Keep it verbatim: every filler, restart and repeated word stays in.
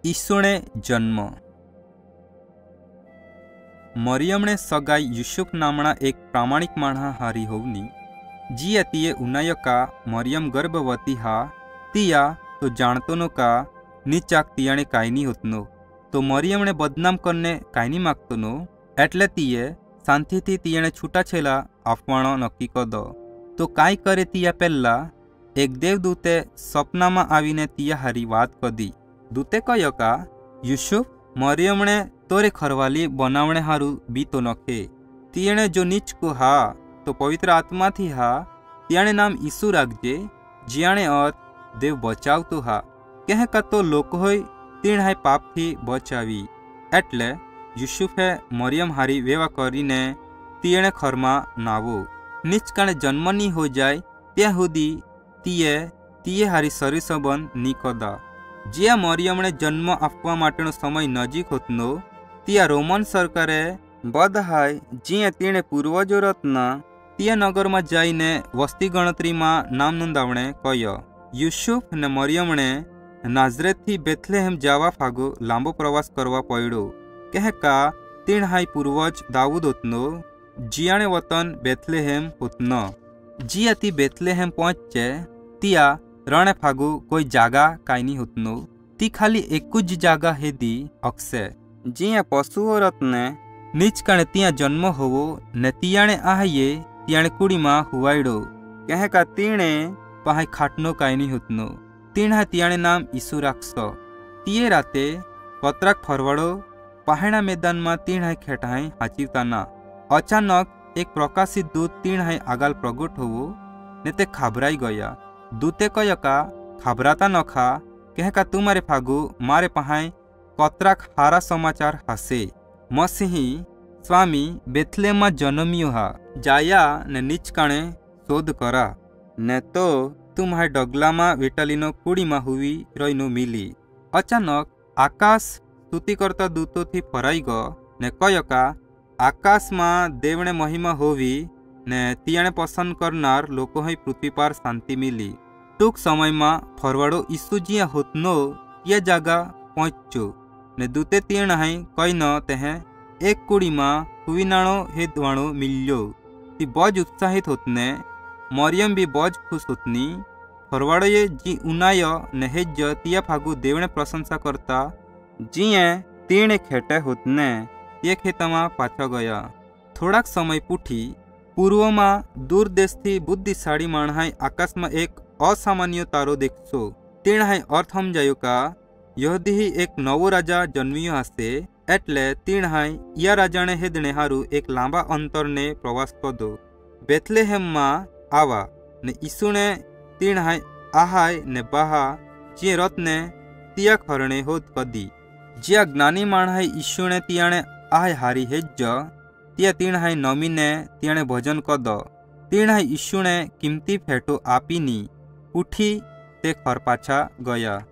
ઈસુણે જન્મ। મરિયમણે સગાઈ યુસુફ નામના એક પ્રામાણિક માણસા હારી હોવની જીએ તીએ ઉનાય કા મરિયમ ગર્ભવતી હા તિયા તો જાણતો નો કા નીચાક તિયાણે કાંઈ નહીં હોતનો તો મરિયમણે બદનામ કરને કાંઈ નહીં માગતો નો એટલે તીએ શાંતિથી તિયાણે છૂટાછેલા આપવાનો નક્કી કરદો તો કાંઈ કરે તિયા પહેલાં એક દેવદૂતે સપનામાં આવીને તિયા હારી વાત કરી। દૂતે કહ્યો કા યુસુફ મરિયમણે તોરે ખરવાલી બનાવણે હારું બી તો નખે તિયણે જો નીચકું હા તો પવિત્ર આત્માથી હા तियाणे नाम ईसु राखजे जियाणे अर्थ देव बचावतो हा कह कतो लोक होय तीण हाय पाप थी बचावी एटले युसुफे मरियम हारी वेवा करीने तियणे खरमा नावो निचकाणे जन्म नी हो जाय त्या हुदी तिये तिये हारी शरीर संबंध नी कदा। ज्या मरियमणे जन्म आपवा माटेनो समय नजीक होतनो त्या रोमन सरकारे बधाय जिये तीणे पूर्वजो रत्ना तिया नगर में जाइने वस्ती गणतरी में नाम नोंधावणे कह्यो। युसुफ ने मरियमणे नाजरेत थी बेथलेहेम जावा फागो लांबो प्रवास करवा पड्यो कह का तीण हाय पूर्वज दाऊद होतनो जियाणे वतन बेथलेहेम होतनो। जिया ती बेथलेहेम पहुंचे तिया रणे फागो कोई जागा काई नहीं होतनो ती खाली एकूज जागा हेदी अक्से जिया पशुओ रत्ने नीचकाणे तिया जन्म होवो ने तियाणे आहाये तियाणे कुड़ी में हुवाईडो कह का तीणे पहाय खाटनो काई नहीं होतनो तीण हा तियाणे नाम ईसु राखसो। तिये राते पत्राक फरवाड़ो पहाड़ा मैदान में तीण हाय खेटाई हाचीवताना अचानक एक प्रकाशित दूत तीण हाय आगाल प्रगट होवो ने ते खाबराई गया। दूते कह्यो का खाबराता नखा कह का तुम्हारे फागु मारे पहाय पत्राक हारा समाचार हसे मसीही स्वामी बेथलेम में जन्मियो हा जाया ने नीचकाणे शोध करा ने तो तुम्हारे डगला में वेटालीनो कुड़ी में हुई रहीनो मिली। अचानक आकाश स्तुति करता दूतों थी फराई गो ने कह्यो का आकाश में देवने महिमा होवी ने तियाणे पसंद करनार लोको ही पृथ्वी पर शांति मिली। टूंक समय में फरवाड़ो ईसु जिया होतनो ये जगह पहुंचो ने दूते तियण हाई कई न तेहे एक कुड़ी में हुईनाणो हेदवाणो मिल्यो ती बज उत्साहित होतने मरियम भी बज खुश होतनी। फरवाड़ोए जी उनाय ने हेज तिया फागु देवने प्रशंसा करता जिये तीणे खेटे होतने ते खेतमा पाछा गया। थोड़ाक समय पूठी पूर्व में दूर देश थी बुद्धिशाળી माणहाय आकाश में एक असामान्य तारो देखशो तीण हाय अर्थ समजायो का यहदी ही एक नवो राजा जन्मियो हसे एटले तीण हाय या राजाने हेदणे हारू एक लांबा अंतर ने प्रवास कदो बेथलेहेम में आवा ने ईसुने तीण हाय आहाय ने बाहा जे रत्ने तिया खरणे होत कदी ज्या ज्ञानी माणहाय ईसुने तियाणे आहाय हारी हेज तिया तीण हाय नमीने तियाणे भजन कद तीण हाय ईसुने किमती फेटो आपीनी उठी ते खर पाछा गया।